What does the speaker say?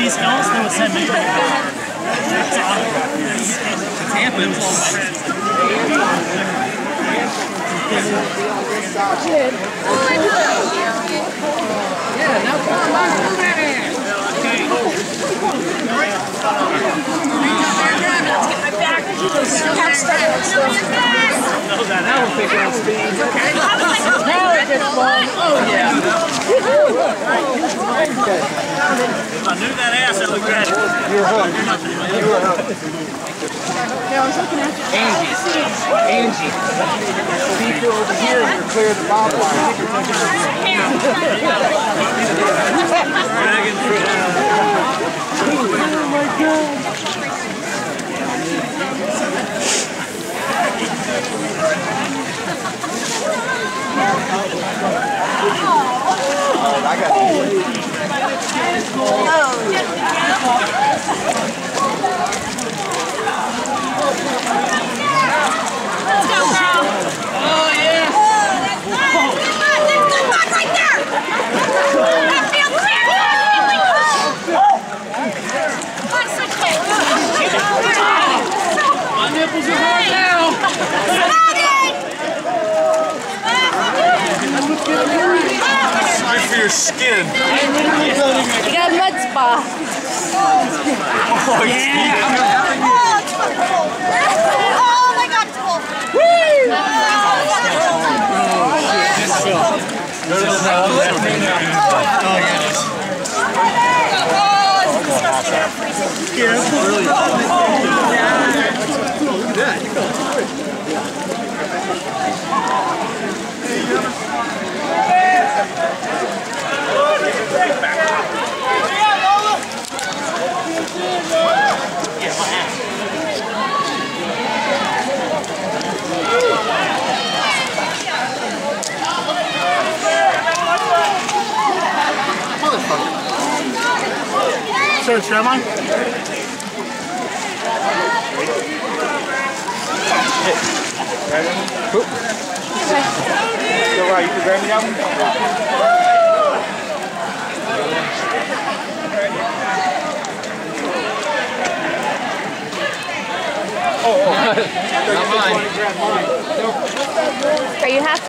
East Coast, they would send me. It's happened. Yeah, now come on, move that in. Now we're picking up speed. Okay. Now it gets fun. Oh, yeah. If I knew that ass, it looked great. You were hooked. You were hooked. Yeah, I was looking at you. Angie. Speak over here and you're clear the bob wire. Dragging through. Oh my God. I got it. Oh, yeah. Right there. That feels My nipples are hard now. Good for your skin. You got a mud spa. Oh, yeah. Oh my God, it's cool. Sir, strap on? Hey. Cool. So, you can grab me that one? Not mine. Are you happy?